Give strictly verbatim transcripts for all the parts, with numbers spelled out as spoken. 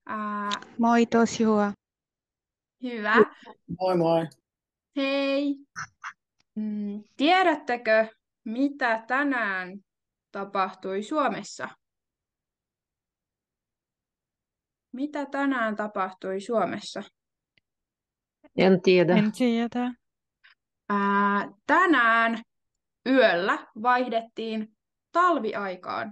Ää, Moi, tosi hyvä. hyvä. Moi moi. Hei. Mm, tiedättekö, mitä tänään tapahtui Suomessa? Mitä tänään tapahtui Suomessa? En tiedä. En tiedä. Ää, tänään yöllä vaihdettiin talviaikaan.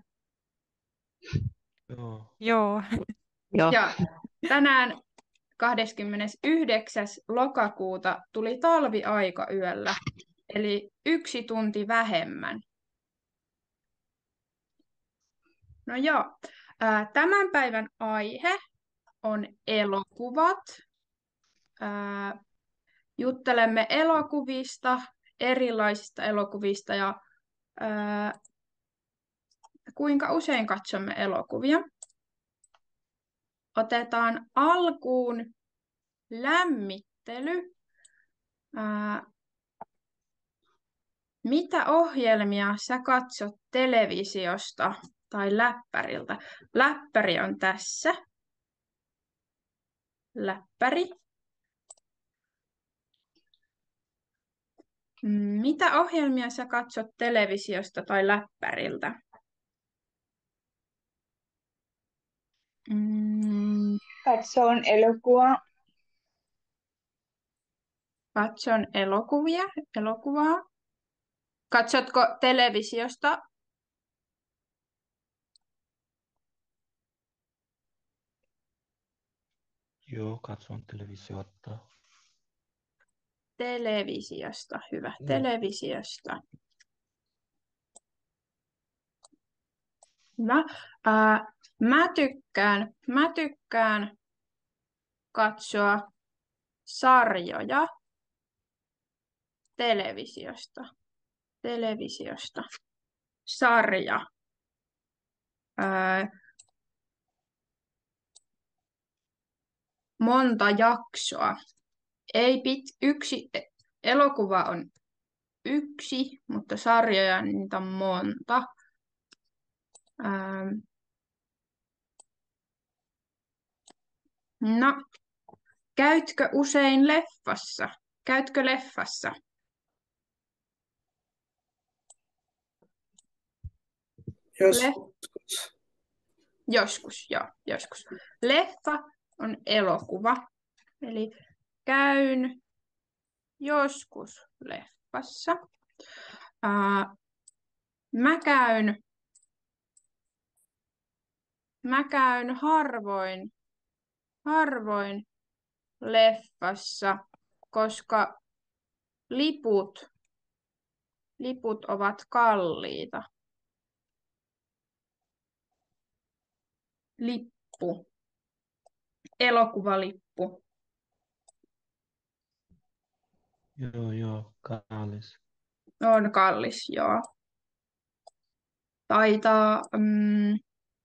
Joo. Joo. Joo. Ja tänään kahdeskymmenesyhdeksäs lokakuuta tuli talviaika yöllä, eli yksi tunti vähemmän. No joo, ää, tämän päivän aihe on elokuvat. Ää, juttelemme elokuvista, erilaisista elokuvista ja ää, kuinka usein katsomme elokuvia. Otetaan alkuun lämmittely. Ää, mitä ohjelmia sä katsot televisiosta tai läppäriltä? Läppäri on tässä. Läppäri. Mitä ohjelmia sä katsot televisiosta tai läppäriltä? Mm, Katson elokuva. katson elokuvia, elokuvaa. Katsotko televisiosta? Joo, katson televisiota. Televisiosta, hyvä. Mm. Televisiosta. Hyvä. Ää, mä tykkään, mä tykkään katsoa sarjoja televisiosta. Televisiosta. Sarja. Ää, monta jaksoa. Ei pit, yksi, elokuva on yksi, mutta sarjoja niitä on monta. Ähm. No, käytkö usein leffassa? Käytkö leffassa? Jos Le- joskus, joo, joskus. Leffa on elokuva, eli käyn joskus leffassa. Uh, mä käyn, mä käyn harvoin, harvoin leffassa, koska liput, liput ovat kalliita. Lippu. Elokuvalippu. Joo, joo, kallis. On kallis, joo. Taitaa, mm,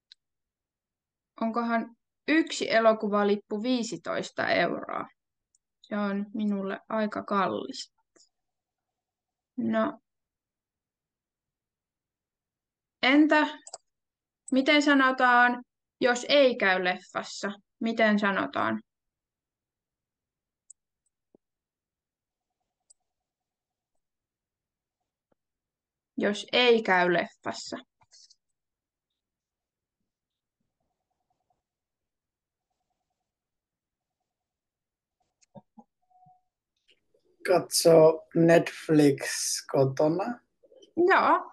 onkohan yksi elokuvalippu viisitoista euroa. Se on minulle aika kallis. No, entä miten sanotaan, jos ei käy leffassa? Miten sanotaan? Jos ei käy leffassa. katsoo Netflix kotona. Joo.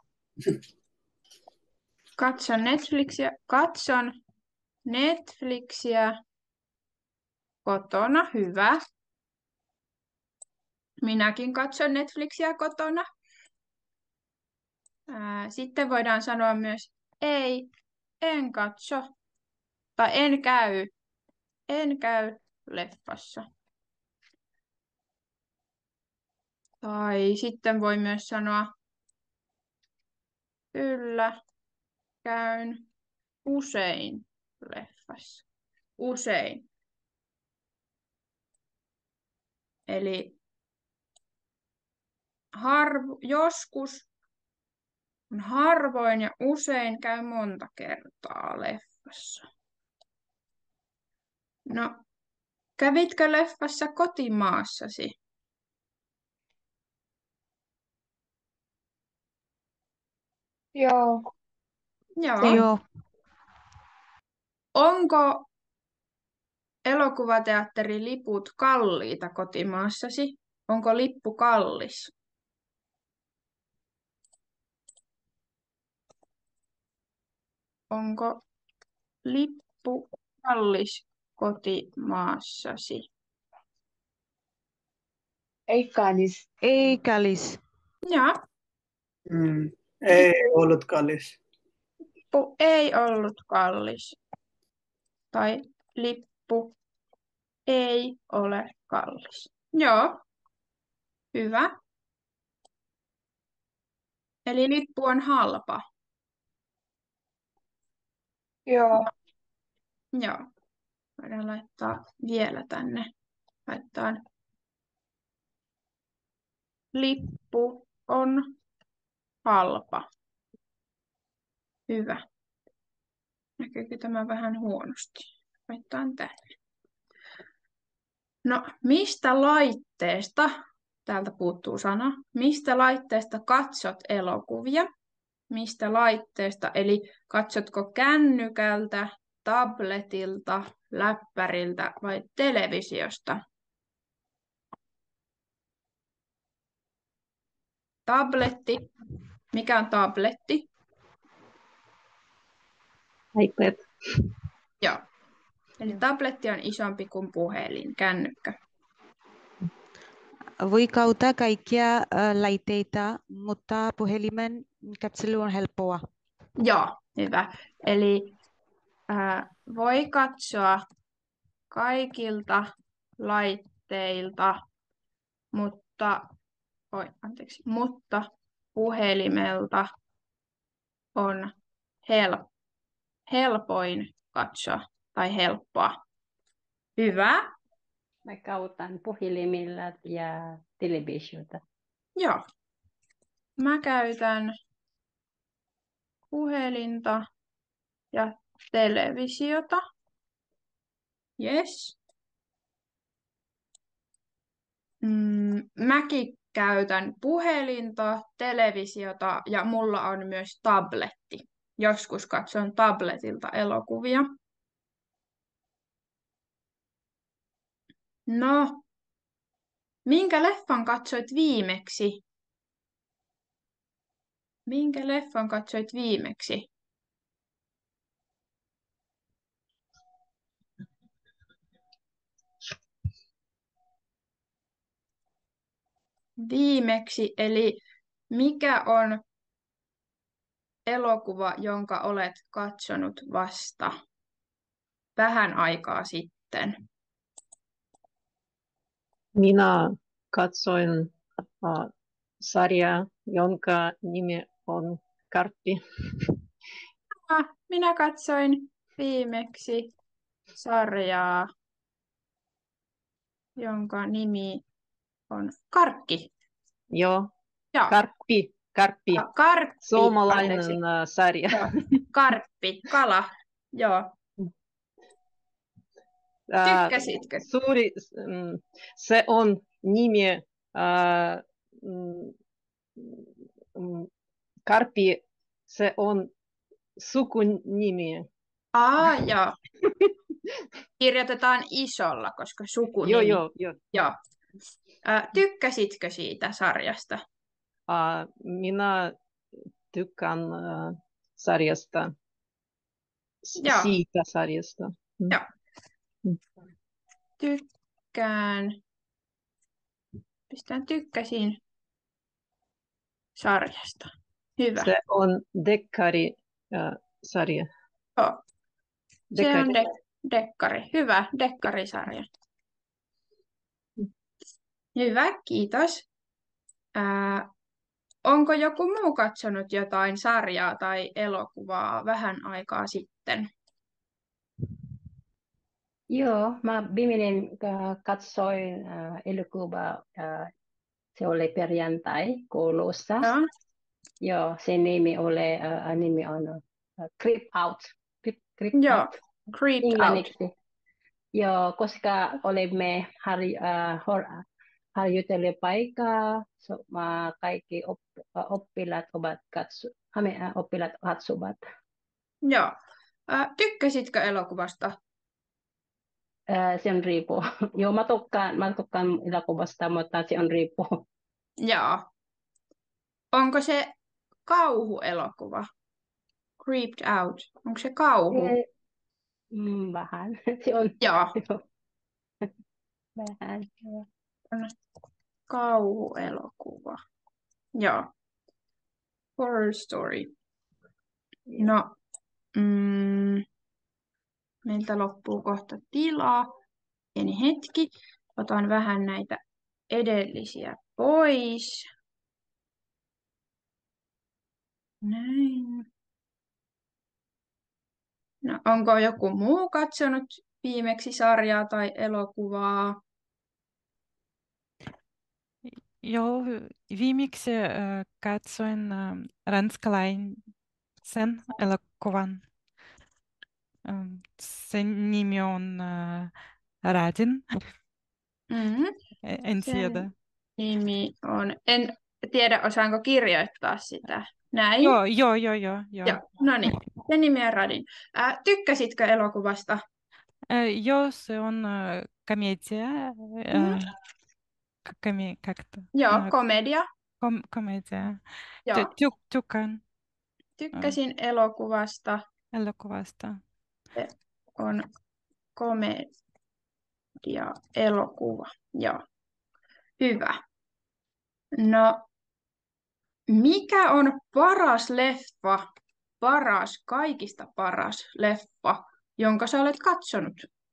Katson Netflixiä, katson Netflixiä kotona, hyvä. Minäkin katson Netflixiä kotona. Ää, sitten voidaan sanoa myös ei, en katso tai en käy, en käy leffassa. Tai sitten voi myös sanoa kyllä, käyn usein leffassa. Usein. Eli harvo, joskus, harvoin ja usein käy monta kertaa leffassa. No, kävitkö leffassa kotimaassasi? Joo. Joo. Joo. Onko elokuvateatteriliput kalliita kotimaassasi? Onko lippu kallis? Onko lippu kallis kotimaassasi? Ei kallis. Ei kallis. Joo. Mm. Ei ollut kallis. Lippu ei ollut kallis. Tai lippu ei ole kallis. Joo. Hyvä. Eli lippu on halpa. Joo. Joo. Voidaan laittaa vielä tänne. Laittaa lippu on halpa. Hyvä. Näkyykö tämä vähän huonosti? Laitetaan tänne. No, mistä laitteesta, täältä puuttuu sana, mistä laitteesta katsot elokuvia? Mistä laitteesta, eli katsotko kännykältä, tabletilta, läppäriltä vai televisiosta? Tabletti. Mikä on tabletti? iPad. Joo. Eli tabletti on isompi kuin puhelin, kännykkä. Voi kautta kaikkia äh, laitteita, mutta puhelimen katselu on helppoa. Joo, hyvä. Eli ää, voi katsoa kaikilta laitteilta, mutta, oi, anteeksi, mutta puhelimelta on hel, helpoin katsoa tai helppoa. Hyvä. Mä käytän puhelimilla ja televisiota. Joo. Mä käytän puhelinta ja televisiota. Yes. Mm, mäkin käytän puhelinta, televisiota ja mulla on myös tabletti. Joskus katson tabletilta elokuvia. No, minkä leffan katsoit viimeksi? Minkä leffan katsoit viimeksi? Viimeksi, eli mikä on elokuva, jonka olet katsonut vasta vähän aikaa sitten? Minä katsoin uh, sarjaa, jonka nimi on Karppi. Ah, minä katsoin viimeksi sarjaa, jonka nimi on Karkki. Joo, Joo. Karppi. Karppi. Ja Karppi. Suomalainen anteeksi. uh, sarja. Joo. Karppi, kala. Joo. Uh, Tykkäsitkö? suuri, mm, se on nimi uh, mm, mm, Karppi, se on sukunimi. Aa, joo. Kirjoitetaan isolla, koska sukunimi. Joo, joo, joo. Joo. Ä, tykkäsitkö siitä sarjasta? Uh, minä tykkään uh, sarjasta, S- Joo. siitä sarjasta. Mm. Joo. Mm. Tykkään. Pistän tykkäsin sarjasta. Hyvä. Se on dekkari uh, sarja. Joo. Se Dekkari. on de- dekkari. Hyvä, dekkarisarja. Hyvä, kiitos. Ää, onko joku muu katsonut jotain sarjaa tai elokuvaa vähän aikaa sitten? Joo, mä viimeinen äh, katsoin äh, elokuvaa, äh, se oli perjantai koulussa. Joo. Joo, sen nimi, oli, äh, nimi on äh, Creep Out. Creep, Creep Joo. Out. Creeped Out. Englanniksi. Joo, koska olemme harj, äh, hor, harjoittelupaikkaa, so, ma, kaikki op, oppilaat ovat katso, me, äh, oppilaat katsovat. Joo. Ää, tykkäsitkö elokuvasta? Äh, se on riippuu. Joo, mä tykkään, mä tykkään elokuvasta, mutta se on riippuu. Joo. Onko se kauhuelokuva? Creeped Out. Onko se kauhu? Eh, mm, vähän. Se on Joo. joo, vähän. Joo. On kauhuelokuva. Joo. Horror story. No, mm, meiltä loppuu kohta tilaa. Pieni hetki. Otan vähän näitä edellisiä pois. Näin. No, onko joku muu katsonut viimeksi sarjaa tai elokuvaa? Joo, viimeksi äh, katsoin äh, ranskalaisen elokuvan. Ähm, Sen nimi on äh, Radin. Mm-hmm. En Sen tiedä. nimi on, en tiedä osaanko kirjoittaa sitä. Näin. Joo, joo, joo, joo, joo. Joo, no niin, sen nimi on Radin. Ää, tykkäsitkö elokuvasta? Äh, joo, se on äh, komedia. Mm. Äh, komi, как это? Joo, Äh, komedia. kom, komedia. Joo, Ty, ty, tykkään tykkäsin elokuvasta. elokuvasta. Se on komedia elokuva. Joo, hyvä. No, mikä on paras leffa, paras, kaikista paras leffa, jonka sä olet katsonut?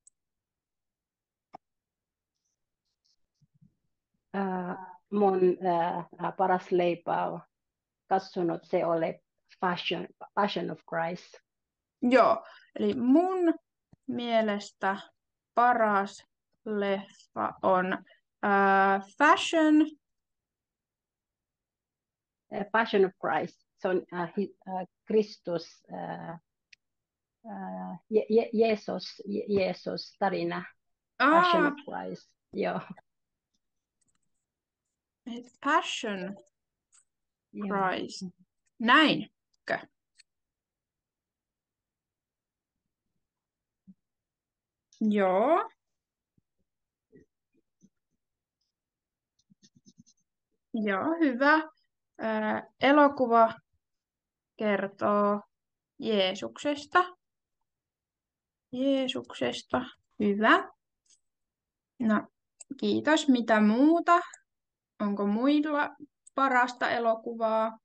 Äh, mun äh, paras leipä on katsonut, se oli Passion, Passion of Christ. Joo, eli mun mielestä paras leffa on äh, Fashion. Uh, Passion of Christ. Se on uh, hi, uh, Kristus, uh, uh, Je- Je- Jeesus, Je- Jeesus tarina. Passion Ah, of Christ. Joo. Passion Joo. Christ. Näinkö? Joo. Joo, hyvä. Ää, elokuva kertoo Jeesuksesta. Jeesuksesta. Hyvä. No, kiitos. Mitä muuta? Onko muilla parasta elokuvaa?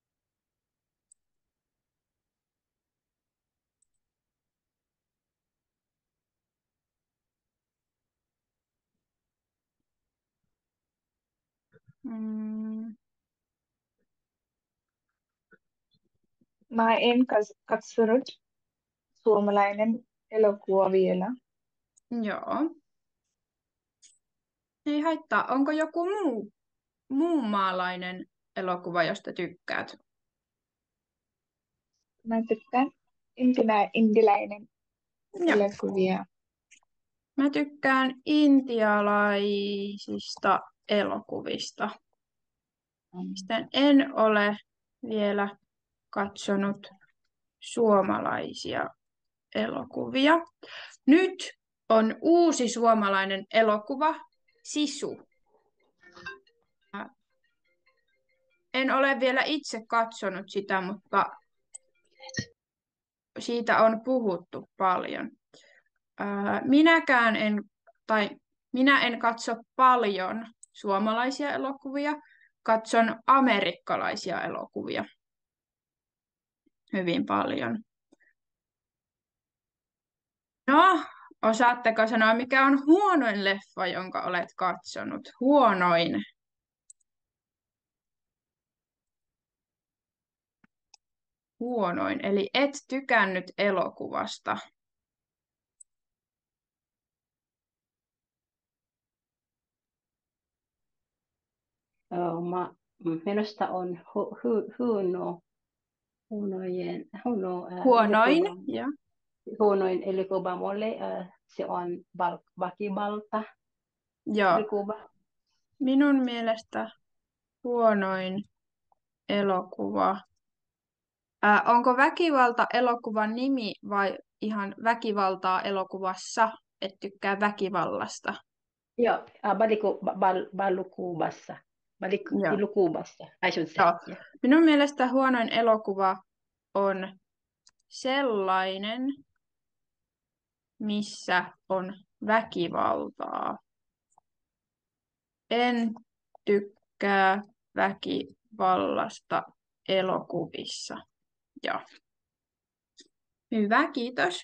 Mm, Mä en kas- katsonut suomalainen elokuva vielä. joo. Ei haittaa. Onko joku muu, muun maalainen elokuva, josta tykkäät? Mä tykkään intina, indialainen Joo. elokuvia. Mä tykkään intialaisista elokuvista. Sitten en ole vielä katsonut suomalaisia elokuvia. Nyt on uusi suomalainen elokuva, Sisu. En ole vielä itse katsonut sitä, mutta siitä on puhuttu paljon. Minäkään en, tai minä en katso paljon suomalaisia elokuvia, katson amerikkalaisia elokuvia hyvin paljon. No, osaatteko sanoa, mikä on huonoin leffa, jonka olet katsonut? Huonoin. Huonoin, eli et tykännyt elokuvasta. Oh, mä, minusta on hu, hu, huono, huonojen, huono, äh, Huonoin, elokuva, ja. huonoin elokuva mulle uh, se on val- väkivalta Joo. elokuva. Minun mielestä huonoin elokuva. Ää, onko väkivalta elokuvan nimi vai ihan väkivaltaa elokuvassa, et tykkää väkivallasta? Joo, äh, baliku, bal, balukubassa. Balik, Joo. ilukubassa, I should say. Joo. Yeah. Minun mielestä huonoin elokuva on sellainen, missä on väkivaltaa. En tykkää väkivallasta elokuvissa. Joo. Hyvä, kiitos.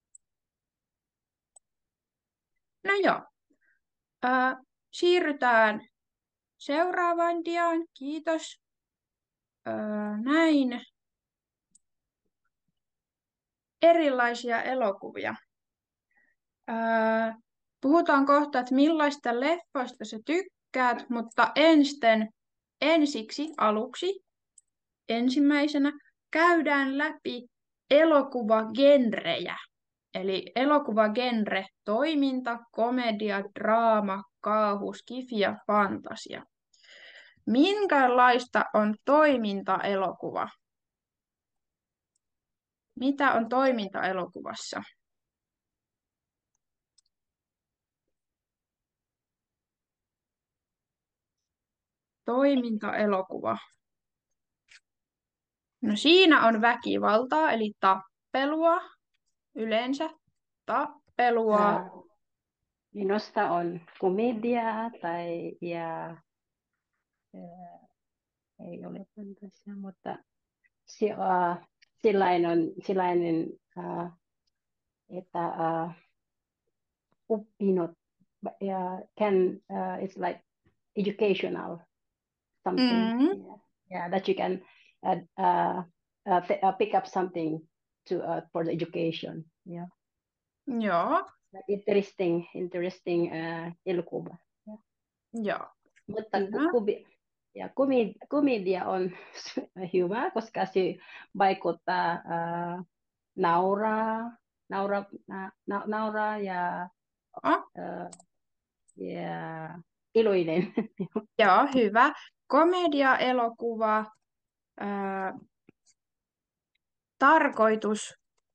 No joo. Äh, siirrytään seuraavaan diaan. Kiitos. Äh, näin. Erilaisia elokuvia. Äh, puhutaan kohta, että millaista leffoista sä tykkäät, mutta ensten, ensiksi aluksi ensimmäisenä käydään läpi elokuvagenrejä. Eli elokuvagenre, toiminta, komedia, draama, kauhu, skifi ja fantasia. Minkälaista on toimintaelokuva? Mitä on toimintaelokuvassa? Toimintaelokuva. No siinä on väkivaltaa, eli tappelua. Yleensä tappelua. Äh, minusta on komedia tai ja äh, ei ole fantasia, mutta se, uh, sellainen, sellainen uh, että uh, opinnot uh, can uh, it's like educational something, Mm, yeah, yeah, that you can uh, uh, uh, th- uh, pick up something to uh, for the education, yeah, joo, interesting, interesting uh, elokuva, yeah. joo. Mutta Hyvä. ku- kubi, ja komedia, komedia on hyvä, koska se vaikuttaa uh, nauraa, naura, na, na, nauraa ja, Joo, uh, ja iloinen. joo, hyvä. Komedia-elokuva. Ää, tarkoitus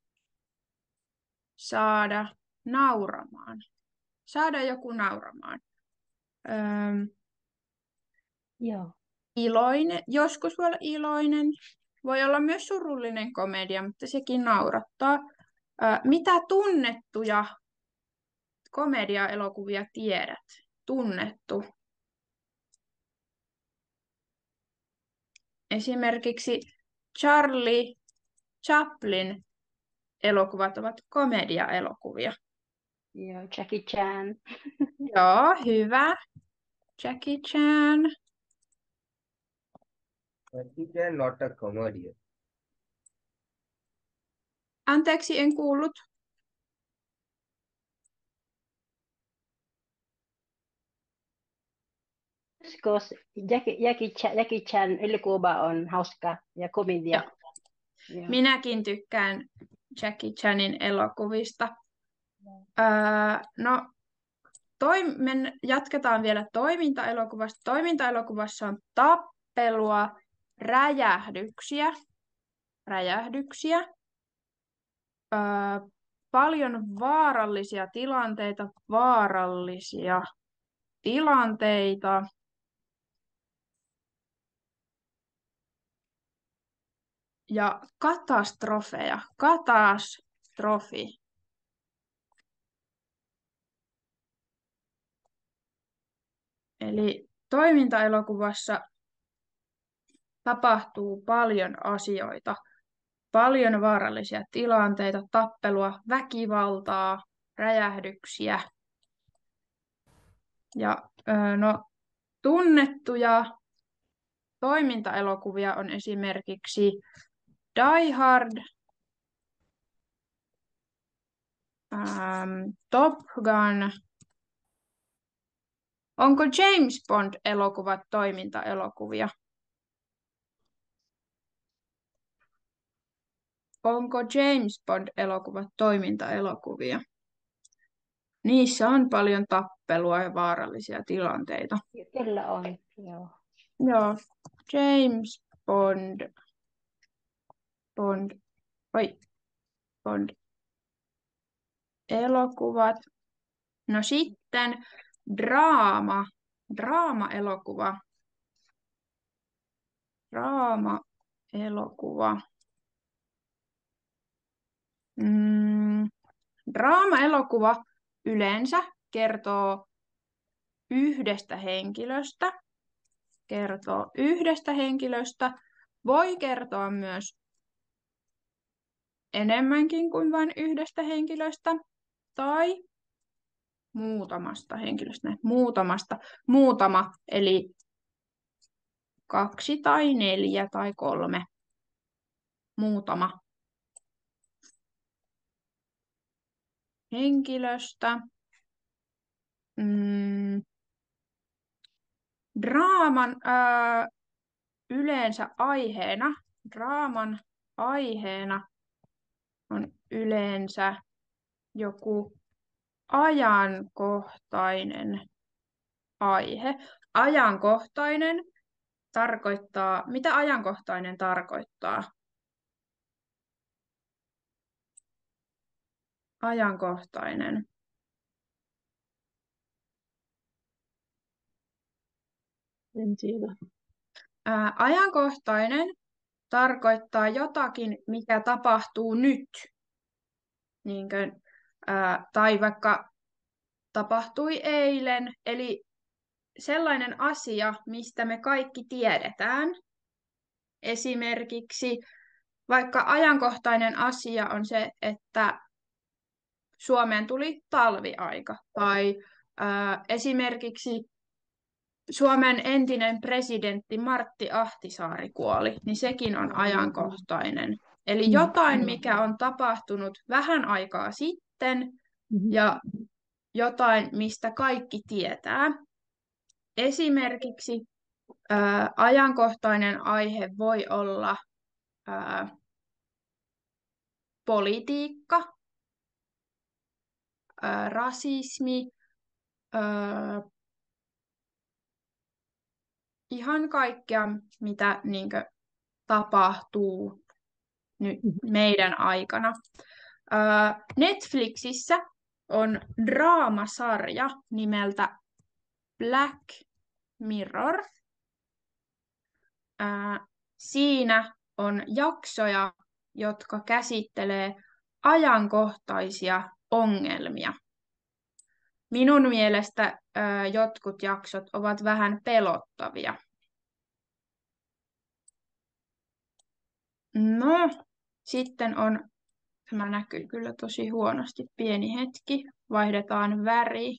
saada nauramaan. Saada joku nauramaan. Öm, Joo. iloinen, joskus voi olla iloinen. Voi olla myös surullinen komedia, mutta sekin naurattaa. Ää, mitä tunnettuja komedia-elokuvia tiedät? Tunnettu. Esimerkiksi Charlie Chaplin elokuvat ovat komedia-elokuvia. Joo, Jackie Chan. Joo, hyvä. Jackie Chan. Jackie Chan not a comedian. Anteeksi, en kuullut. Joskus Jackie, Jackie, Chan, Jackie Chan elokuva on hauska ja komedia. Joo. Joo. Minäkin tykkään Jackie Chanin elokuvista. Öö, no, toi, men, jatketaan vielä toimintaelokuvasta. Toimintaelokuvassa on tappelua, räjähdyksiä, räjähdyksiä öö, paljon vaarallisia tilanteita, vaarallisia tilanteita. Ja katastrofeja, katastrofi. Eli toimintaelokuvassa tapahtuu paljon asioita, paljon vaarallisia tilanteita, tappelua, väkivaltaa, räjähdyksiä. Ja no, tunnettuja toimintaelokuvia on esimerkiksi Die Hard, ähm, Top Gun. Onko James Bond-elokuvat toimintaelokuvia? Onko James Bond-elokuvat toimintaelokuvia? niissä on paljon tappelua ja vaarallisia tilanteita. Kyllä on, joo. Joo, James Bond, Bond, oi, Bond, elokuvat. No sitten draama, draama-elokuva, draama-elokuva. Mm, draama-elokuva yleensä kertoo yhdestä henkilöstä, kertoo yhdestä henkilöstä, voi kertoa myös enemmänkin kuin vain yhdestä henkilöstä, tai muutamasta henkilöstä, näin, muutamasta, muutama, eli kaksi tai neljä tai kolme, muutama henkilöstä. Mm, draaman ää, yleensä aiheena, draaman aiheena on yleensä joku ajankohtainen aihe. Ajankohtainen tarkoittaa, mitä ajankohtainen tarkoittaa? Ajankohtainen. En tiedä. Ää, ajankohtainen tarkoittaa jotakin, mikä tapahtuu nyt. Niin kuin, ää, tai vaikka tapahtui eilen, eli sellainen asia, mistä me kaikki tiedetään. Esimerkiksi vaikka ajankohtainen asia on se, että Suomeen tuli talviaika, tai ää, esimerkiksi Suomen entinen presidentti Martti Ahtisaari kuoli, niin sekin on ajankohtainen. Eli jotain, mikä on tapahtunut vähän aikaa sitten, ja jotain, mistä kaikki tietää. Esimerkiksi ää, ajankohtainen aihe voi olla ää, politiikka, ää, rasismi, ää, ihan kaikkea, mitä niinkö, tapahtuu nyt meidän aikana. Ää, Netflixissä on draamasarja nimeltä Black Mirror. Ää, siinä on jaksoja, jotka käsittelee ajankohtaisia ongelmia. Minun mielestä ää, jotkut jaksot ovat vähän pelottavia. No, sitten on, tämä näkyy kyllä tosi huonosti, pieni hetki, vaihdetaan väri.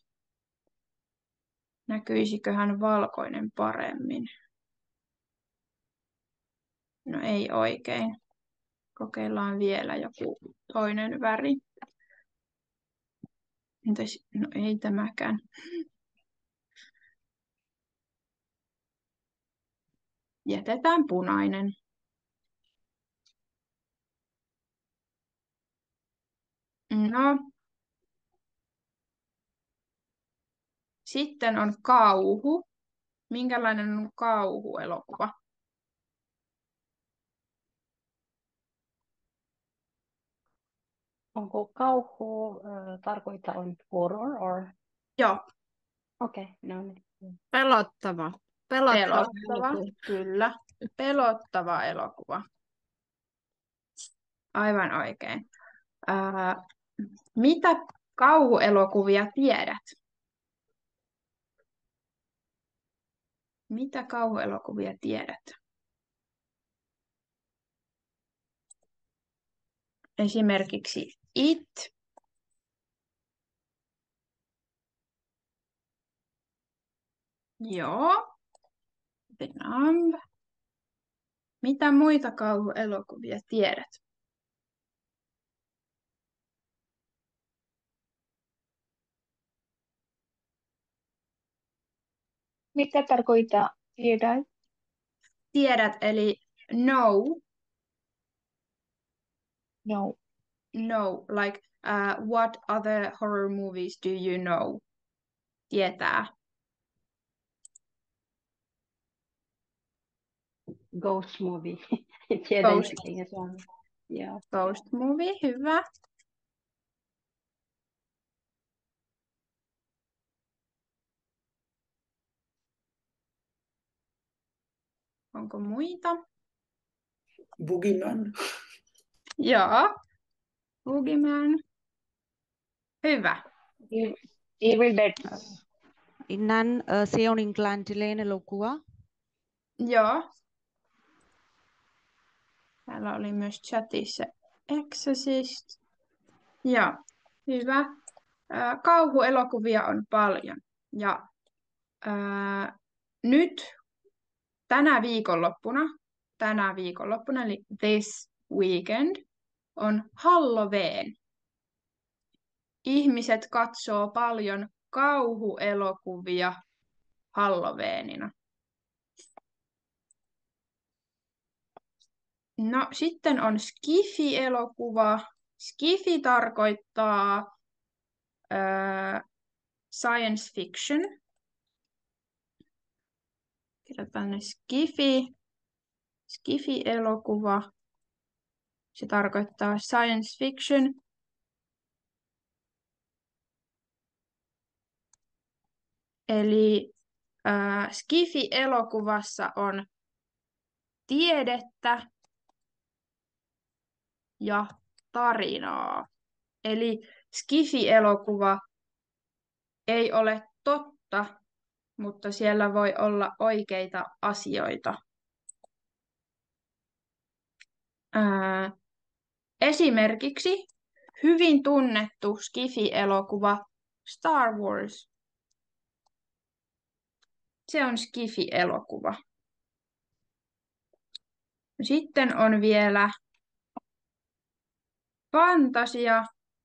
Näkyisiköhän valkoinen paremmin? No ei oikein. Kokeillaan vielä joku toinen väri. Entäs, no ei tämäkään. Jätetään punainen. No. Sitten on kauhu. Minkälainen on kauhuelokuva? Onko kauhu äh, tarkoittaa on horror or? Joo. Okei, okay, no niin. Pelottava. Pelottava. Pelottava, kyllä. Pelottava elokuva. Aivan oikein. Ää, mitä kauhuelokuvia tiedät? Mitä kauhuelokuvia tiedät? Esimerkiksi It. Joo. The Numb. Mitä muita kauhuelokuvia tiedät? Mitä tarkoittaa tiedät? Tiedät, eli know. No. No, like Uh, what other horror movies do you know? Tietää. Ghost movie. Tiedän Ghost. mikä se on. Joo. Ghost movie, hyvä. Onko muita? Boogeyman. Joo. Boogeyman. Hyvä. Evil Dead. Nan, uh, se on englantilainen elokuva. Joo. Täällä oli myös chatissa Exorcist. Joo, hyvä. Ää, kauhuelokuvia on paljon. Ja ää, nyt tänä viikonloppuna, tänä viikonloppuna, eli this weekend, on Halloween. Ihmiset katsoo paljon kauhuelokuvia Halloweenina. No sitten on Skifi-elokuva. Skifi tarkoittaa ää, science fiction. Kirjoitan ne Skifi. Skifi-elokuva. Se tarkoittaa science fiction. Eli ää, Skifi-elokuvassa on tiedettä ja tarinaa. Eli Skifi-elokuva ei ole totta, mutta siellä voi olla oikeita asioita. Ää, esimerkiksi hyvin tunnettu Skifi-elokuva Star Wars. Se on Skifi-elokuva. Sitten on vielä fantasia.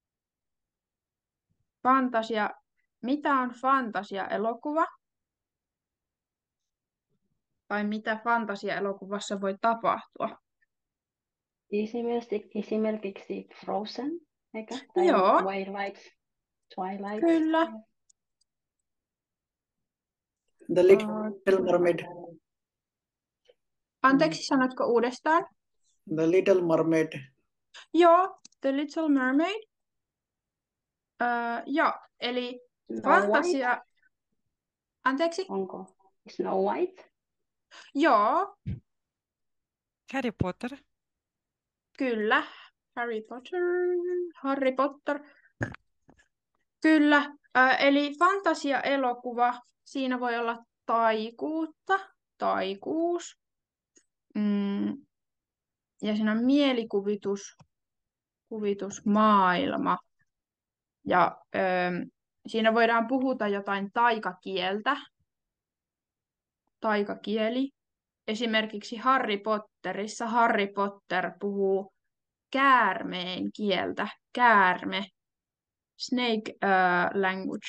Fantasia. Mitä on fantasia-elokuva? Tai mitä fantasia-elokuvassa voi tapahtua? Esimerkiksi, esimerkiksi Frozen, eikä? Tai Joo. Twilight. Twilight. Kyllä. The Little Mermaid. Anteeksi, sanotko uudestaan? The Little Mermaid. Joo, The Little Mermaid. Öö, joo, eli Snow fantasia... White? Anteeksi? Onko Snow White? Joo, Harry Potter. kyllä. Harry Potter. Harry Potter. Kyllä. Öö, eli fantasia-elokuva. Siinä voi olla taikuutta, taikuus. Mm, ja siinä on mielikuvitus, kuvitusmaailma. Ja öö, siinä voidaan puhuta jotain taikakieltä. Taikakieli. Esimerkiksi Harry Potterissa Harry Potter puhuu käärmeen kieltä. Käärme. Snake uh, language.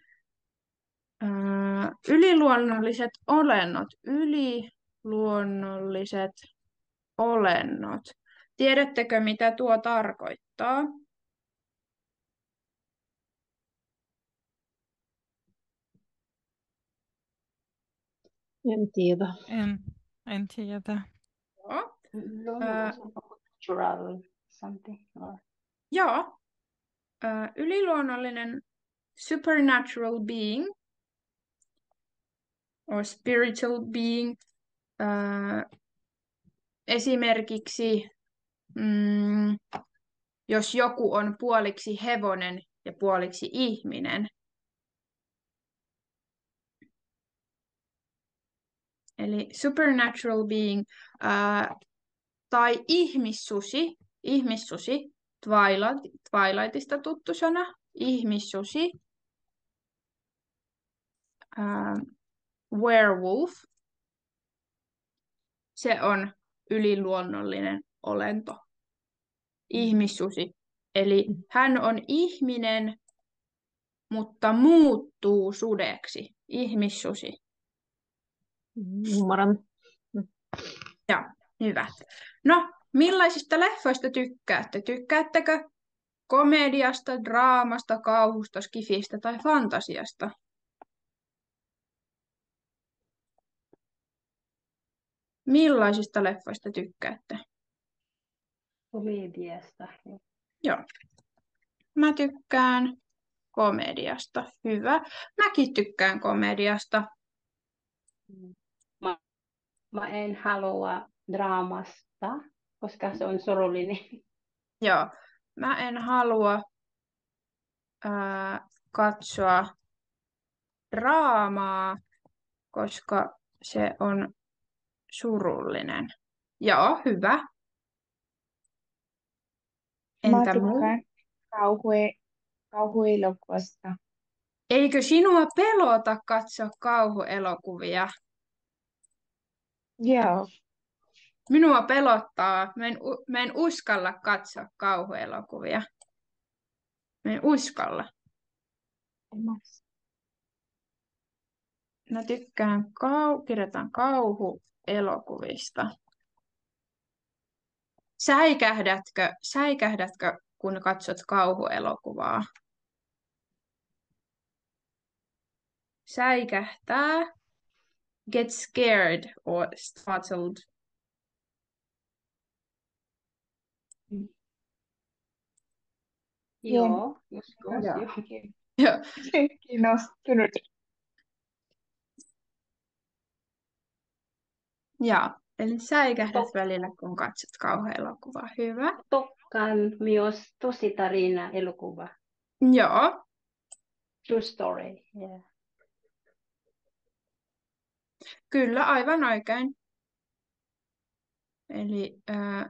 Uh, yliluonnolliset olennot. Yliluonnolliset olennot. Tiedättekö, mitä tuo tarkoittaa? En tiedä. En, en tiedä. Joo. Luonnollisesti natural something. Or... Joo. Uh, yliluonnollinen supernatural being or spiritual being. Uh, esimerkiksi mm, jos joku on puoliksi hevonen ja puoliksi ihminen. Eli supernatural being uh, tai ihmissusi, ihmissusi, Twilight, Twilightista tuttu sana, ihmissusi, uh, werewolf, se on yliluonnollinen olento, ihmissusi. Eli hän on ihminen, mutta muuttuu sudeksi, ihmissusi. Ymmärrän. Joo, hyvä. No, millaisista leffoista tykkäätte? Tykkäättekö komediasta, draamasta, kauhusta, skifistä tai fantasiasta? Millaisista leffoista tykkäätte? Komediasta. Joo. Mä tykkään komediasta. Hyvä. Mäkin tykkään komediasta. Mä, mä en halua draamasta, koska se on surullinen. Joo. Mä en halua ää, katsoa draamaa, koska se on surullinen. Joo, hyvä. Mä Entä muu? tykkään kauhue, kauhuelokuvasta. Eikö sinua pelota katsoa kauhuelokuvia? Joo, Minua pelottaa. Mä en, u- mä en uskalla katsoa kauhuelokuvia. Mä en uskalla. Mä tykkään, kau- kirjoitan kauhuelokuvista. Säikähdätkö, säikähdätkö, kun katsot kauhuelokuvaa? Säikähtää. Get scared or startled. Joo, joskus. Joo. Joo. Joo. kiinnostunut. Joo. Eli säikähdät välillä, kun katsot kauhuelokuvaa. Hyvä. Tokkaan myös tosi tarina elokuva. Joo. True story. Yeah. Kyllä, aivan oikein. Eli, ää,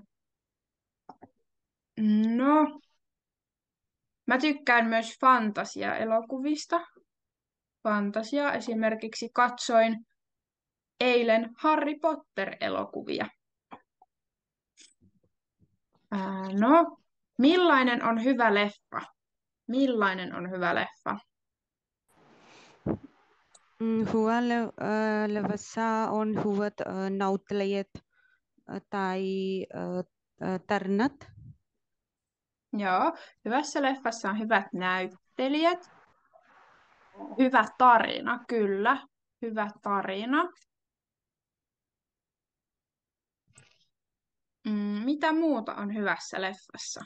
no, mä tykkään myös fantasia-elokuvista. Fantasia, esimerkiksi katsoin eilen Harry Potter-elokuvia. Ää, no, millainen on hyvä leffa? Millainen on hyvä leffa? Mm, Hyvä le- äh, leffassa on hyvät äh, näyttelijät äh, tai äh, äh, tarinat. Joo, hyvässä leffassa on hyvät näyttelijät. Hyvä tarina, kyllä. Hyvä tarina. Mm, mitä muuta on hyvässä leffassa?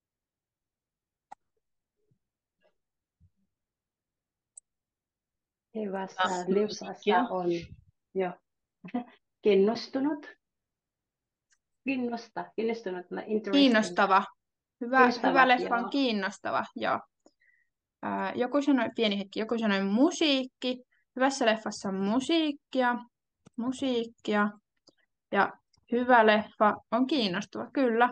Hyvässä leffassa on jo kiinnostunut. Kiinnosta, kiinnostunut, interesting. Kiinnostava. Hyvä, Kiinnostava, hyvä leffa on joo. kiinnostava, joo. Ää, joku sanoi, pieni hetki, joku sanoi musiikki. Hyvässä leffassa on musiikkia, musiikkia. Ja hyvä leffa on kiinnostava, kyllä.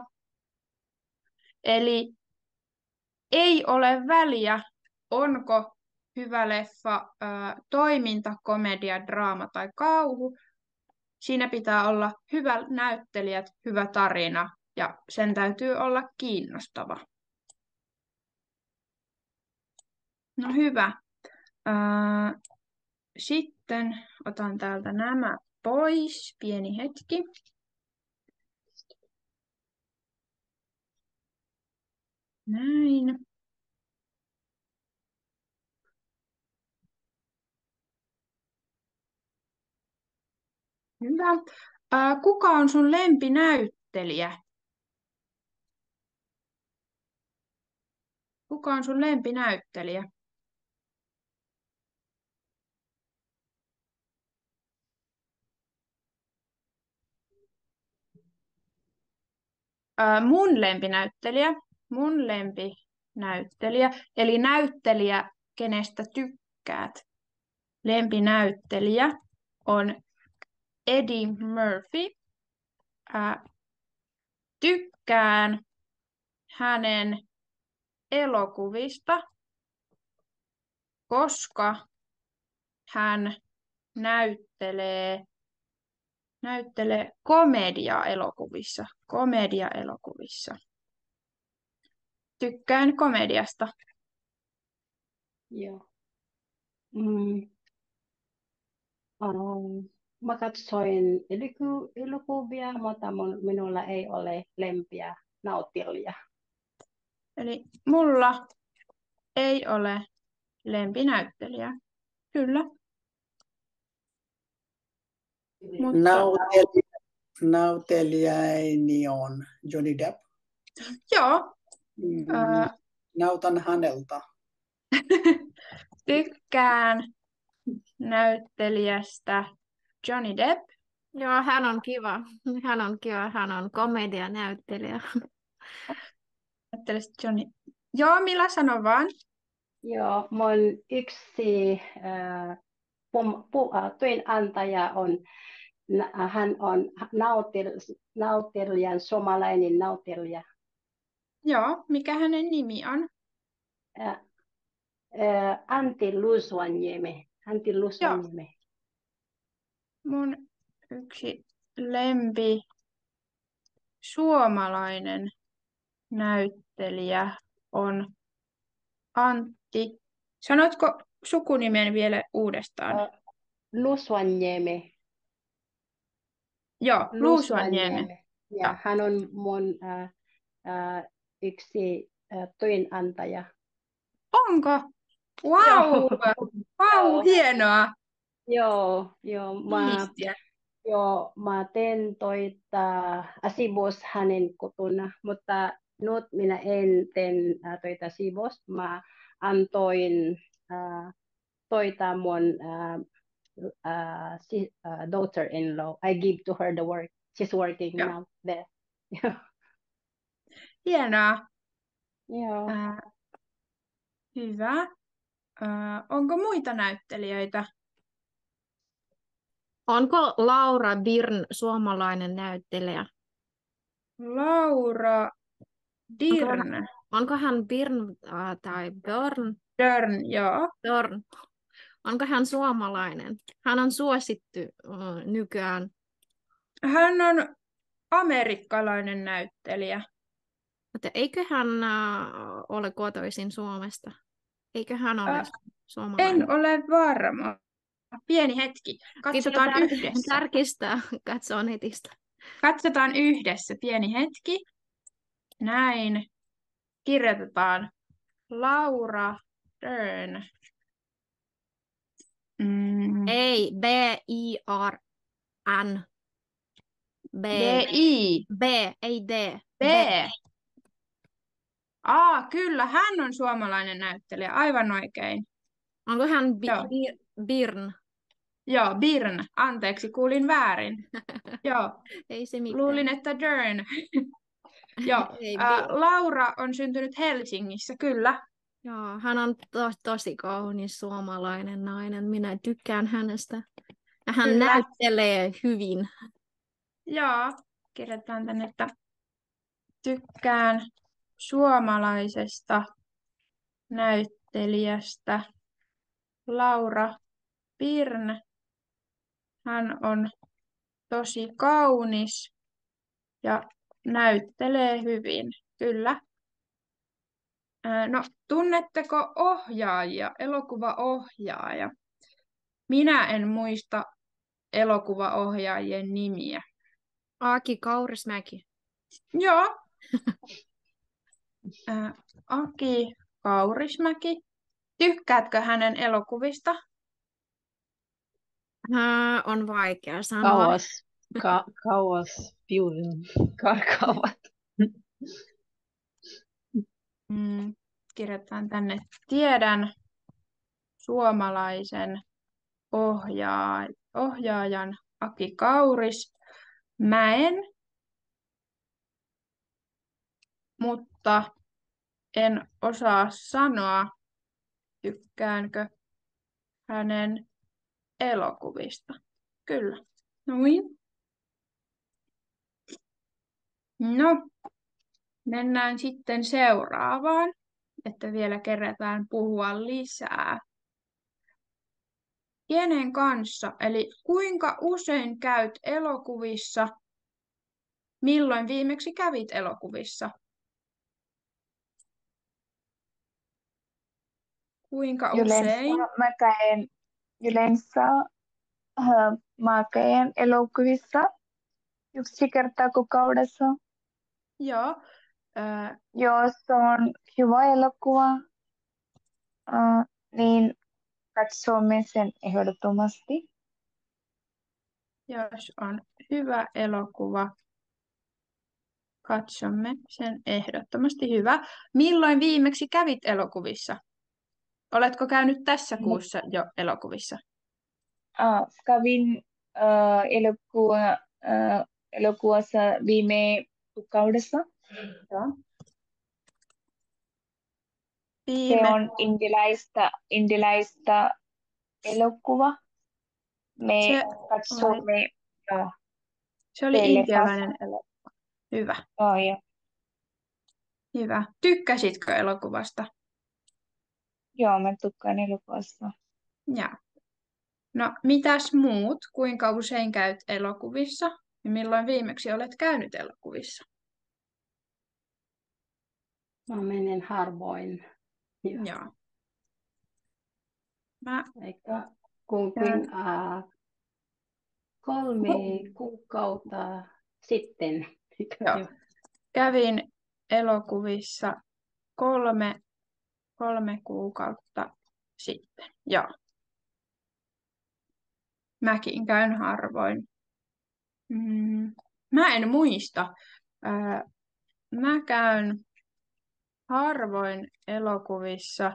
Eli ei ole väliä, onko hyvä leffa ää, toiminta, komedia, draama tai kauhu. Siinä pitää olla hyvät näyttelijät, hyvä tarina ja sen täytyy olla kiinnostava. No hyvä. Ää, sitten otan täältä nämä pois. Pieni hetki. Näin. Hyvä. Ää, kuka on sun lempinäyttelijä? Kuka on sun lempinäyttelijä? Ää, mun lempinäyttelijä. Mun lempinäyttelijä. Eli näyttelijä, kenestä tykkäät. Lempinäyttelijä on Eddie Murphy. Ää, tykkään hänen elokuvista, koska hän näyttelee, näyttelee komedia-elokuvissa. Komedia-elokuvissa. Tykkään komediasta. Joo. Mm. Um, mä katsoin eloku- elokuvia, mutta mun, minulla ei ole lempiä näyttelijä. Eli mulla ei ole lempinäyttelijää. Kyllä. Mutta Näyttelijä, näyttelijäni on Johnny Depp. joo, Mm, ää, näytän häneltä. tykkään näyttelijästä Johnny Depp. Joo, hän on kiva. Hän on kiva. Hän on komedianäyttelijä. Näyttelijästä Johnny. Joo, Mila, sano vaan. Joo, mun yksi äh, pum, pu, äh, työnantaja on, nä- hän on nautil, nautelijan, suomalainen nautelija. Joo, mikä hänen nimi on? Äh, äh, Antti Luusvanniemi. Antti Joo, Luusvanniemi. mun yksi lempi suomalainen näyttelijä on Antti. Sanotko sukunimen vielä uudestaan? Äh, Luusvanniemi. Joo, Luusvanniemi. Luusvanniemi. Joo. Ja hän on mun äh, äh, yksi äh, työnantaja. Onko? Joo, Wow, wow, joo, hienoa. joo, joo. Mä, Siistiä. joo, mä teen töitä siivous hänen kotona, mutta nyt minä en teen äh, töitä siivous. Mä antoin äh, töitä mun äh, uh, si- uh, daughter-in-law. I give to her the work. She's working Joo, now there. hienoa. Joo. Ää, hyvä. Ää, onko muita näyttelijöitä? Onko Laura Birn suomalainen näyttelijä? Laura Onko hän, Dirn. onko hän Birn äh, tai Björn? Dirn, joo. Björn? Onko hän suomalainen? Hän on suosittu äh, nykyään. Hän on amerikkalainen näyttelijä. Mutta eikö hän äh, ole kotoisin Suomesta? Eikö hän ole Ää, suomalainen? en ole varma. Pieni hetki. Pitää Katsotaan tar- yhdessä. tarkistaa, katsoa netistä. Katsotaan yhdessä. Pieni hetki. Näin. Kirjoitetaan Laura Dern. Mm. Ei, B I R N. B. D I. B, ei D. B. B. Aa, kyllä, hän on suomalainen näyttelijä. Aivan oikein. Onko hän Bi- Joo. Bir- Birn? Joo, Birn. Anteeksi, kuulin väärin. Joo, Ei se mitään. luulin, että Dern. Joo, Ei, ää, Bi- Laura on syntynyt Helsingissä, kyllä. Joo, hän on to- tosi kaunis suomalainen nainen. Minä tykkään hänestä. Ja hän Kyllä. näyttelee hyvin. Joo, kirjoitetaan tänne, että tykkään suomalaisesta näyttelijästä Laura Birn. Hän on tosi kaunis ja näyttelee hyvin, kyllä. Ää, No, tunnetteko ohjaajia, elokuvaohjaaja? Minä en muista elokuvaohjaajien nimiä. Aki Kaurismäki. Joo. Ää, Aki Kaurismäki. Tykkäätkö hänen elokuvista? Ää, on vaikea sanoa. Kauas, ka, kauas piurin karkaavat. Mm, kirjoitetaan tänne. Tiedän suomalaisen ohjaa, ohjaajan Aki Kaurismäen, mutta en osaa sanoa, tykkäänkö hänen elokuvista. Kyllä. Noin. No, mennään sitten seuraavaan, että vielä kerätään puhua lisää. Kenen kanssa, eli kuinka usein käyt elokuvissa? Milloin viimeksi kävit elokuvissa? Kuinka Yleensä usein? mä käyn, yleensä äh, mä käyn elokuvissa yksi kertaa kuukaudessa. Joo. Ää, Jos on hyvä elokuva, äh, niin katsomme sen ehdottomasti. jos on hyvä elokuva, katsomme sen ehdottomasti hyvä. Milloin viimeksi kävit elokuvissa? Oletko käynyt tässä kuussa jo elokuvissa? Äh, kävin äh, elokuva, äh, elokuvassa viime kuukaudessa. Joo. Se Viime, on indialaista, indialaista elokuva. Me se oli, katsomme joo, se oli se intialainen leffassa. elokuva. Hyvä, Oh, joo. hyvä. Tykkäsitkö elokuvasta? Joo, mä tykkään elokuvasta. Joo. No, mitäs muut? Kuinka usein käyt elokuvissa? Ja milloin viimeksi olet käynyt elokuvissa? Mä menen harvoin. Joo. Joo. Mä Eikä kunkin käyn, äh, kolme kuukautta sitten. joo, Joo. kävin elokuvissa kolme, kolme kuukautta sitten. Joo. Mäkin käyn harvoin. Mm, mä en muista. Ää, mä käyn harvoin elokuvissa.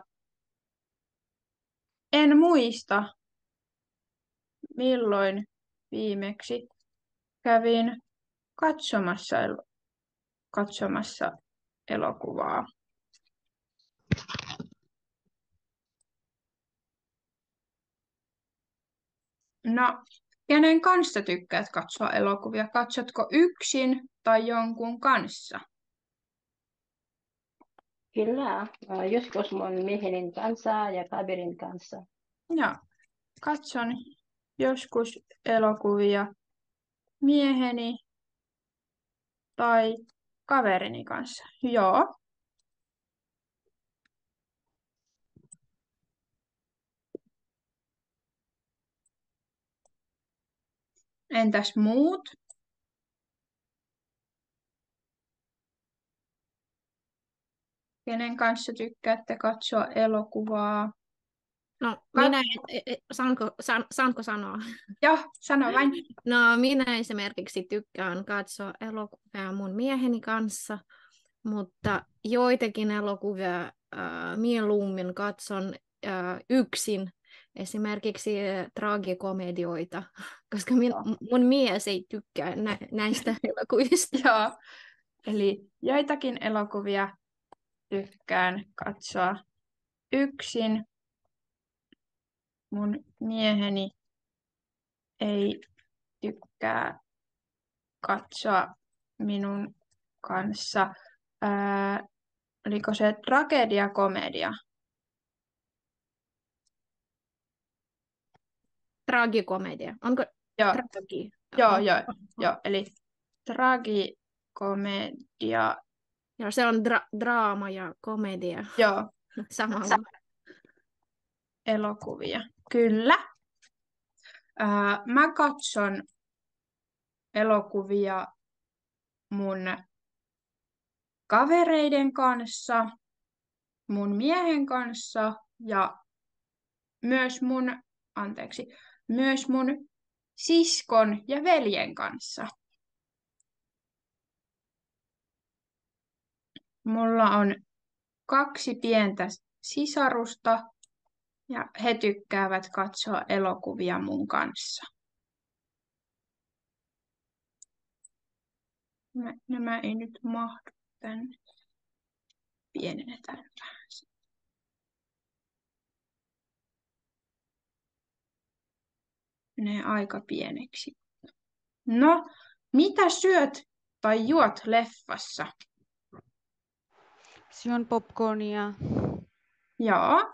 En muista, milloin viimeksi kävin katsomassa, el- katsomassa elokuvaa. No, kenen kanssa tykkäät katsoa elokuvia? Katsotko yksin tai jonkun kanssa? Kyllä, äh, joskus mun mieheni kanssa ja kaverin kanssa. Joo, katson joskus elokuvia mieheni tai kaverini kanssa. Joo. Entäs muut? Kenen kanssa tykkäätte katsoa elokuvaa? No, Kat- minä, e- e- saanko, saan, saanko sanoa? Joo, sano vain. No, minä esimerkiksi tykkään katsoa elokuvia mun mieheni kanssa, mutta joitakin elokuvia äh, mieluummin katson äh, yksin, esimerkiksi äh, tragikomedioita, koska min, mun mies ei tykkää nä, näistä elokuvista. Joo. Eli joitakin elokuvia tykkään katsoa yksin. Mun mieheni ei tykkää katsoa minun kanssa. Ää, oliko se tragedia-komedia? Tragikomedia. Onko Joo, tragi? joo, Oh, joo, oh, oh. joo. Eli tragikomedia. Joo, se on dra- draama ja komedia Joo, samalla. elokuvia. Kyllä. Ää, mä katson elokuvia mun kavereiden kanssa, mun miehen kanssa ja myös mun, anteeksi, myös mun siskon ja veljen kanssa. Mulla on kaksi pientä sisarusta ja he tykkäävät katsoa elokuvia mun kanssa. Mä, nämä ei nyt mahdu tänne. Pienennetään vähän. Menee aika pieneksi. No, mitä syöt tai juot leffassa? Syön popcornia Joo,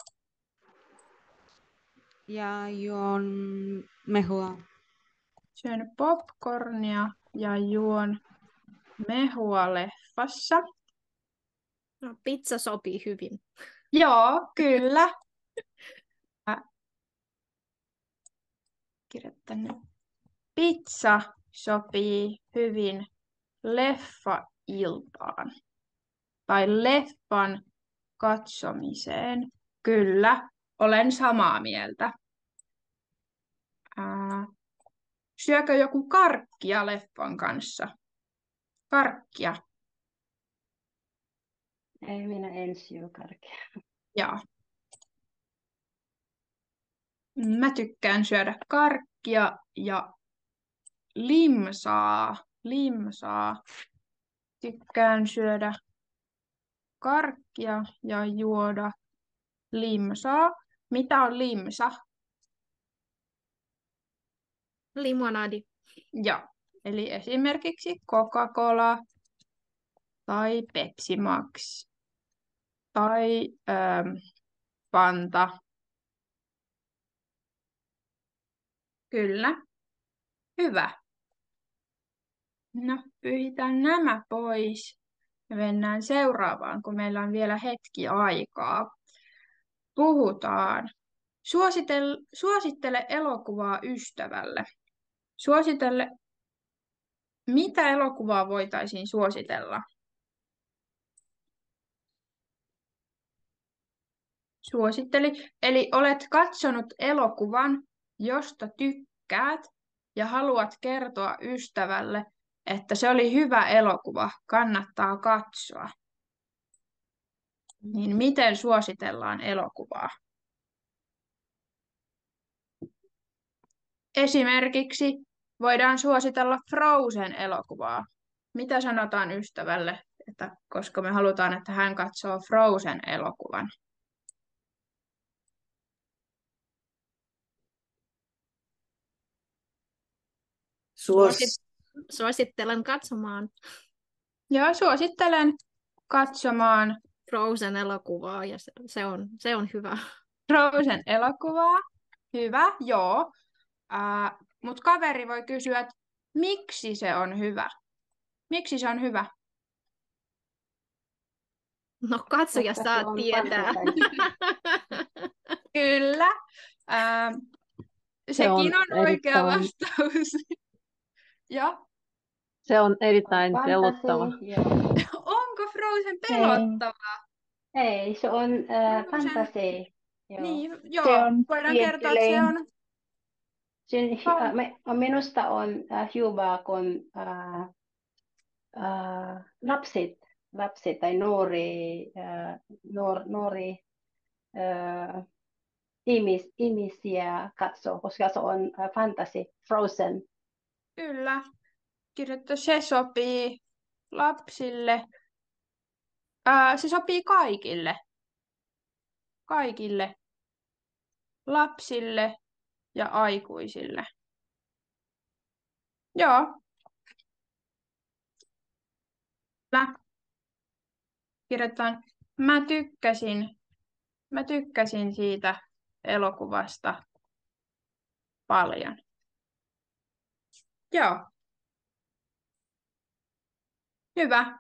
ja juon mehua. syön popcornia ja juon mehua leffassa. No, pizza sopii hyvin. Joo, kyllä. Mä kirjoitan tänne. Pizza sopii hyvin leffa-iltaan. tai leffan katsomiseen? Kyllä, olen samaa mieltä. Ää, syökö joku karkkia leffan kanssa? Karkkia. Ei, minä en syö karkkia. Joo. Mä tykkään syödä karkkia ja limsaa. Limsaa. Tykkään syödä karkkia ja juoda limsaa. Mitä on limsa? Limonadi. Joo. Eli esimerkiksi Coca-Cola tai Pepsi Max tai ähm, Fanta. Kyllä. Hyvä. No, pyyhitään nämä pois ja mennään seuraavaan, kun meillä on vielä hetki aikaa. Puhutaan. Suosittele, suosittele elokuvaa ystävälle. Suositelle, mitä elokuvaa voitaisiin suositella? Suositteli. Eli olet katsonut elokuvan, josta tykkäät ja haluat kertoa ystävälle, että se oli hyvä elokuva, kannattaa katsoa. Niin miten suositellaan elokuvaa? Esimerkiksi voidaan suositella Frozen-elokuvaa. Mitä sanotaan ystävälle, että koska me halutaan, että hän katsoo Frozen-elokuvan? Suos, Suosittelen katsomaan Joo, suosittelen katsomaan Frozen-elokuvaa ja se, se, on, se on hyvä. Frozen-elokuvaa. Hyvä, joo. Äh, Mutta kaveri voi kysyä, että miksi se on hyvä? Miksi se on hyvä? No katsoja Koska se saa on tietää. fantasiaa. Kyllä. Äh, sekin on on, oikea erittäin- vastaus. Joo. Se on erittäin Fantasi, pelottava. joo. Onko Frozen pelottava? Ei, se on äh, Onko se- fantasi. Joo. Niin, joo. Se on Voidaan kertoa, että se tieteellinen. on... Sen, Fan- äh, me, minusta on äh, hyvä, kun äh, äh, lapset, lapset tai nuori, äh, nuor, nuori äh, ihmis, ihmisiä katsoo, koska se on äh, fantasy, Frozen. Kyllä. Kirjoittaa, se sopii lapsille. Ää, se sopii kaikille. Kaikille. Lapsille ja aikuisille. Joo. Kyllä. Kirjoitan, mä tykkäsin, mä tykkäsin siitä elokuvasta paljon. Joo. Hyvä.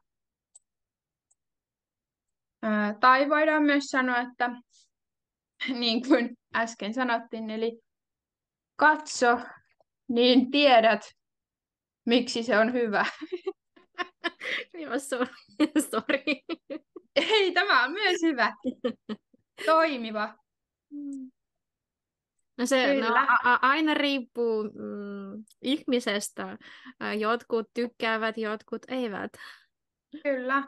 Ää, tai voidaan myös sanoa, että niin kuin äsken sanottiin, eli katso, niin tiedät, miksi se on hyvä. Joo, sorry. sorry. Ei, tämä on myös hyvä. Toimiva. No se no, Kyllä. a- a- aina riippuu mm, ihmisestä. Ä, Jotkut tykkäävät, jotkut eivät. Kyllä.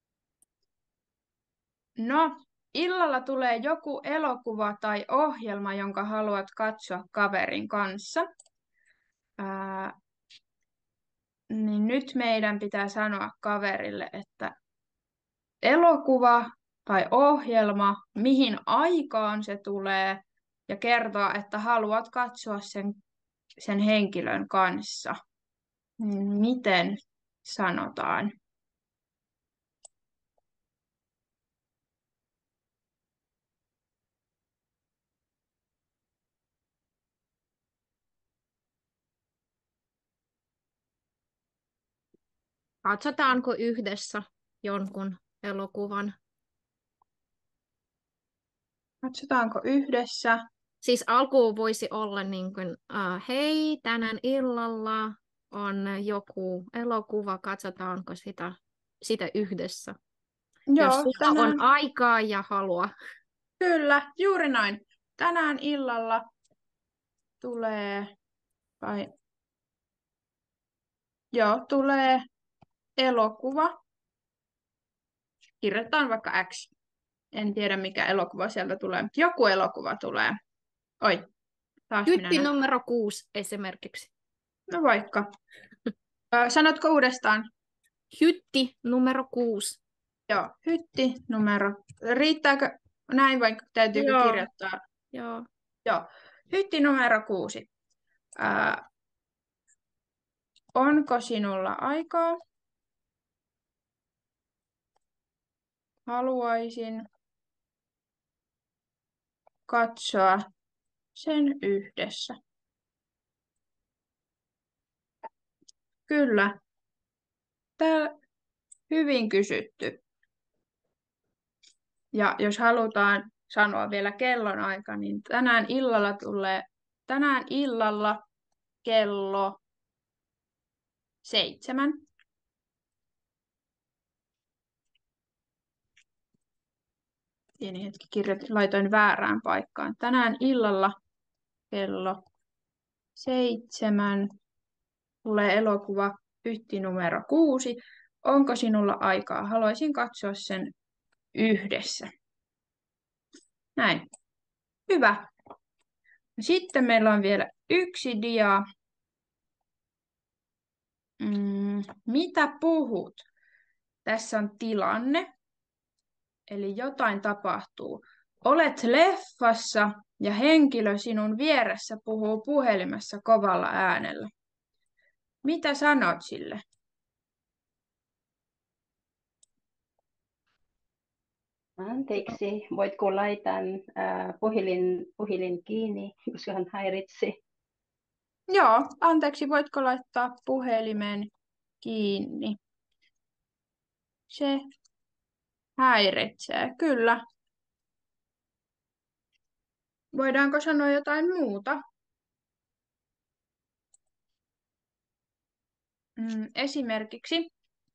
No, illalla tulee joku elokuva tai ohjelma, jonka haluat katsoa kaverin kanssa. Ää, niin nyt meidän pitää sanoa kaverille, että elokuva tai ohjelma, mihin aikaan se tulee, ja kertoa, että haluat katsoa sen, sen henkilön kanssa. Miten sanotaan? Katsotaanko yhdessä jonkun elokuvan? Katsotaanko yhdessä? Siis alkuun voisi olla niin kuin, uh, hei, tänään illalla on joku elokuva, katsotaanko sitä, sitä yhdessä? Jos Joo, sulla tänään, on aikaa ja halua. kyllä, juuri noin. Tänään illalla tulee, vai, joo, tulee elokuva. Kirjoitetaan vaikka X. En tiedä, mikä elokuva sieltä tulee, mutta joku elokuva tulee. Oi, taas minä Hytti näen. numero kuusi esimerkiksi. No vaikka. Ö, sanotko uudestaan? Hytti numero kuusi. Joo, hytti numero. Riittääkö näin vai täytyykö Joo. kirjoittaa? Joo. Joo, hytti numero kuusi. Ää, onko sinulla aikaa? Haluaisin katsoa sen yhdessä. Kyllä. Tää hyvin kysytty. Ja jos halutaan sanoa vielä kellonaika, niin tänään illalla tulee, tänään illalla kello seitsemän. Pieni hetki, kirjoitin, laitoin väärään paikkaan. Tänään illalla kello seitsemän tulee elokuva Hytti numero kuusi. Onko sinulla aikaa? Haluaisin katsoa sen yhdessä. Näin. Hyvä. Sitten meillä on vielä yksi dia. Mm, mitä puhut? Tässä on tilanne. Eli jotain tapahtuu. Olet leffassa ja henkilö sinun vieressä puhuu puhelimessa kovalla äänellä. Mitä sanot sille? Anteeksi, voitko laittaa äh, puhelin, puhelin kiinni, koska hän häiritsi. Joo, anteeksi, voitko laittaa puhelimen kiinni? Se häiritsee, kyllä. Voidaanko sanoa jotain muuta? Mm, esimerkiksi,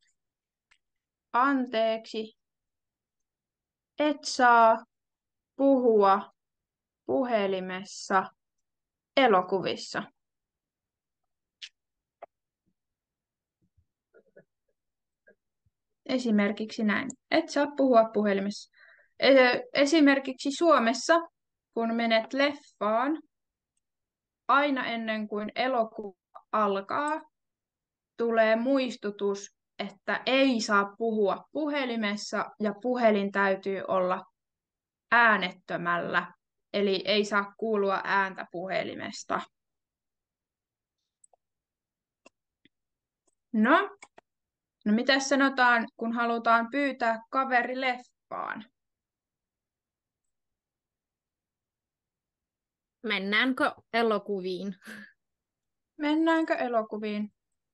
anteeksi, et saa puhua puhelimessa elokuvissa. Esimerkiksi näin. Et saa puhua puhelimessa. Esimerkiksi Suomessa, kun menet leffaan, aina ennen kuin elokuva alkaa, tulee muistutus, että ei saa puhua puhelimessa ja puhelin täytyy olla äänettömällä. Eli ei saa kuulua ääntä puhelimesta. No, no mitä sanotaan, kun halutaan pyytää kaveri leffaan? Mennäänkö elokuviin? Mennäänkö elokuviin?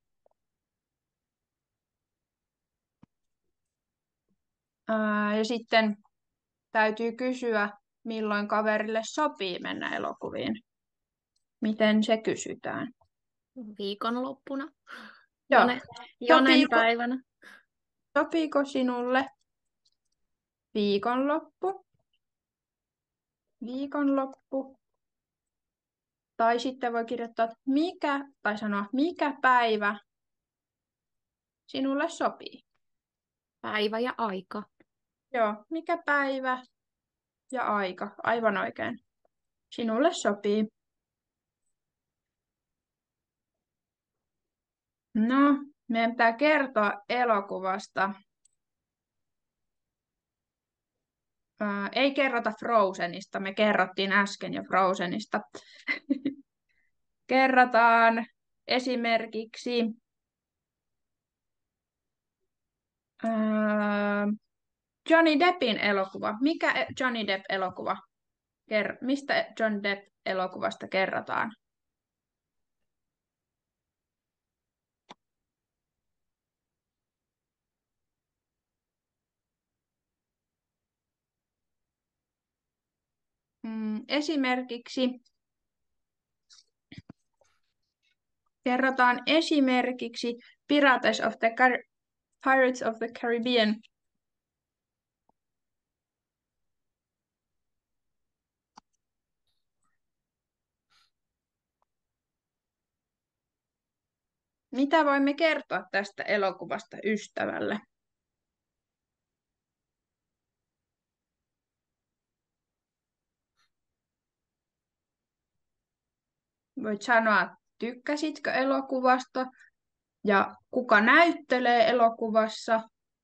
Ää, ja sitten täytyy kysyä, milloin kaverille sopii mennä elokuviin. Miten se kysytään? Viikonloppuna? Joo. Jone, jonen Sopiiko, päivänä? sopiiko sinulle viikonloppu? Viikonloppu. Tai sitten voi kirjoittaa, että mikä, tai sanoa, mikä päivä sinulle sopii. Päivä ja aika. Joo, mikä päivä ja aika. Aivan oikein. Sinulle sopii. No, meidän pitää kertoa elokuvasta. Ää, ei kerrota Frozenista, me kerrottiin äsken jo Frozenista. Kerrotaan esimerkiksi ää, Johnny Deppin elokuva. Mikä e- Johnny Depp-elokuva? Ker- mistä John Depp-elokuvasta kerrotaan? Mm, esimerkiksi kerrotaan esimerkiksi Pirates of the Car- Pirates of the Caribbean Mitä voimme kertoa tästä elokuvasta ystävälle? Voit sanoa, tykkäsitkö elokuvasta ja kuka näyttelee elokuvassa.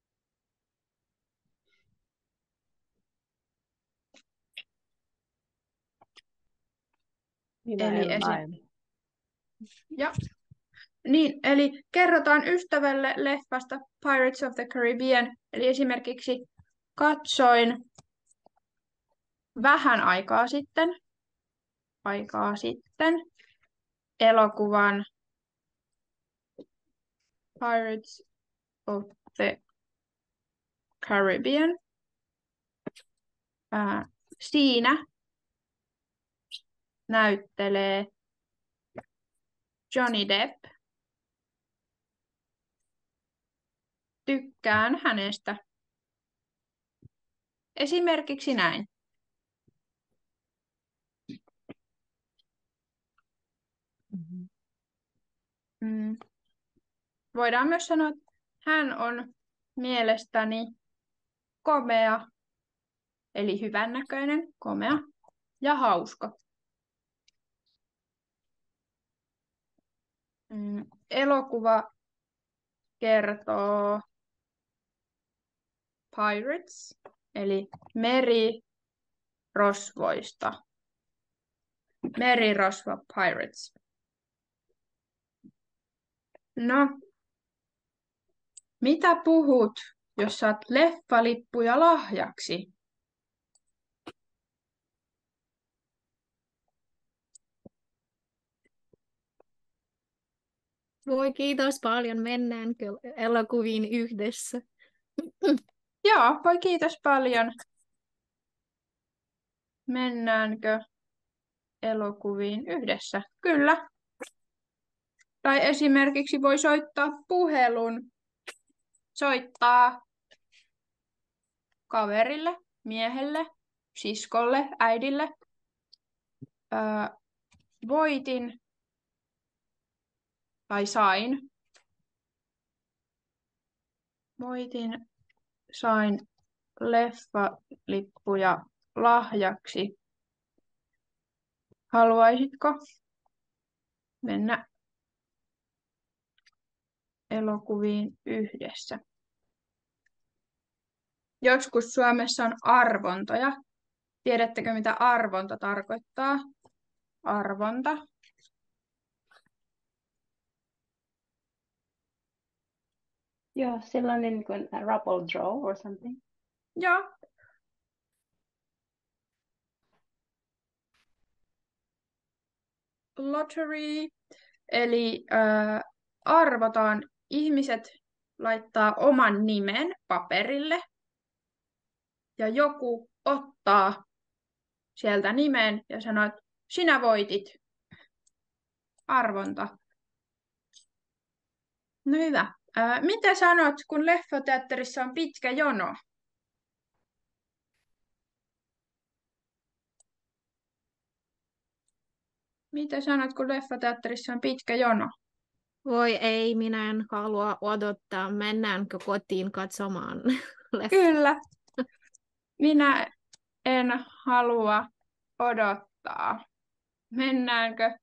Minä Eli en esi- näe. ja, niin, eli kerrotaan ystävälle leffasta Pirates of the Caribbean. Eli esimerkiksi katsoin vähän aikaa sitten, aikaa sitten elokuvan Pirates of the Caribbean. Ää, siinä näyttelee Johnny Depp. Tykkään hänestä. Esimerkiksi näin. Mm. Voidaan myös sanoa, että hän on mielestäni komea, eli hyvännäköinen, komea ja hauska. Mm. Elokuva kertoo Pirates, eli merirosvoista. Merirosvo Pirates. No, mitä puhut, jos saat leffalippuja lahjaksi? Voi kiitos paljon, mennäänkö elokuviin yhdessä? Joo, voi kiitos paljon. Mennäänkö elokuviin yhdessä? Kyllä. Tai esimerkiksi voi soittaa puhelun. Soittaa kaverille, miehelle, siskolle, äidille. Öö, voitin tai sain. Voitin, sain leffalippuja lahjaksi. Haluaisitko mennä elokuviin yhdessä? Joskus Suomessa on arvontoja. Tiedättekö, mitä arvonta tarkoittaa? Arvonta. Joo, sellainen kuin a raffle draw or something. Joo. Lottery, eli äh, arvotaan, ihmiset laittaa oman nimen paperille ja joku ottaa sieltä nimen ja sanoo, että sinä voitit. Arvonta. No hyvä. Äh, mitä sanot, kun leffateatterissa on pitkä jono? Mitä sanot, kun leffateatterissa on pitkä jono? Voi ei, minä en halua odottaa. Mennäänkö kotiin katsomaan leffa? Kyllä. Minä en halua odottaa. Mennäänkö,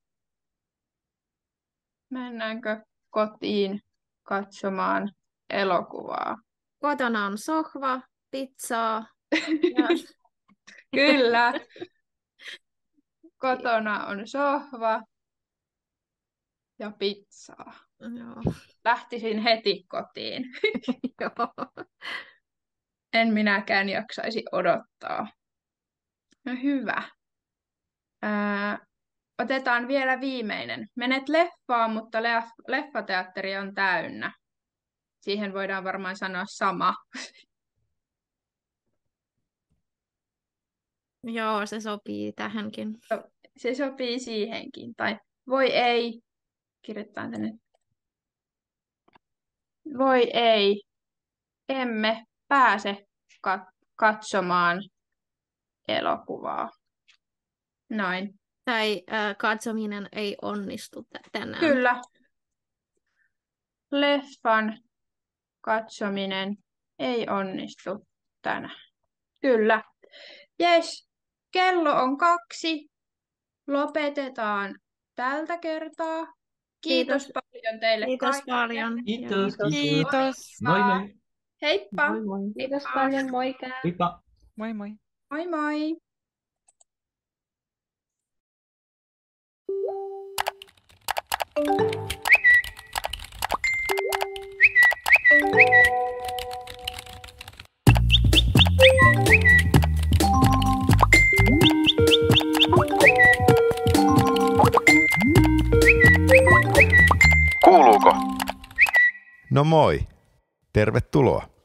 mennäänkö kotiin katsomaan elokuvaa? Kotona on sohva, pizzaa. Ja... Kyllä. Kotona on sohva ja pizzaa. Joo. Lähtisin heti kotiin. Joo. En minäkään jaksaisi odottaa. No hyvä. Ää, otetaan vielä viimeinen. Menet leffaan, mutta leff- leffateatteri on täynnä. Siihen voidaan varmaan sanoa sama. Joo, se sopii tähänkin. Se sopii siihenkin. Tai voi ei. Kirjoitetaan tänne. Voi ei. Emme pääse kat- katsomaan elokuvaa. Noin. Tai äh, katsominen ei onnistu t- tänään. Kyllä. leffan katsominen ei onnistu tänään. Kyllä. Jes, kello on kaksi. Lopetetaan tältä kertaa. Kiitos, Kiitos. paljon teille Kiitos kaikille. paljon. Kiitos, Joo. Kiitos. Moi moi. Heippa. Moi moi. Kiitos paljon, moikka! Heippa. Moi moi. Moi moi. Kuuluuko? No moi. Tervetuloa.